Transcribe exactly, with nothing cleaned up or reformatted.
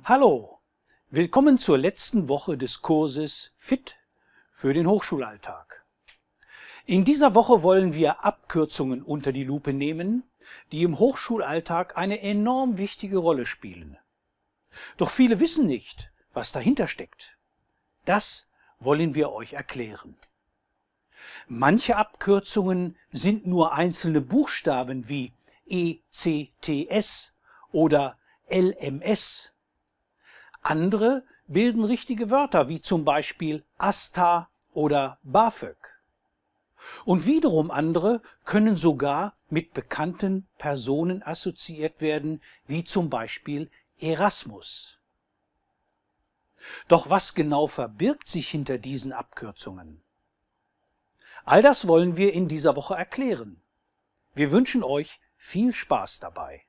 Hallo, willkommen zur letzten Woche des Kurses Fit für den Hochschulalltag. In dieser Woche wollen wir Abkürzungen unter die Lupe nehmen, die im Hochschulalltag eine enorm wichtige Rolle spielen. Doch viele wissen nicht, was dahinter steckt. Das wollen wir euch erklären. Manche Abkürzungen sind nur einzelne Buchstaben wie E C T S oder L M S. Andere bilden richtige Wörter wie zum Beispiel AStA oder BAföG. Und wiederum andere können sogar mit bekannten Personen assoziiert werden, wie zum Beispiel Erasmus. Doch was genau verbirgt sich hinter diesen Abkürzungen? All das wollen wir in dieser Woche erklären. Wir wünschen euch viel Spaß dabei.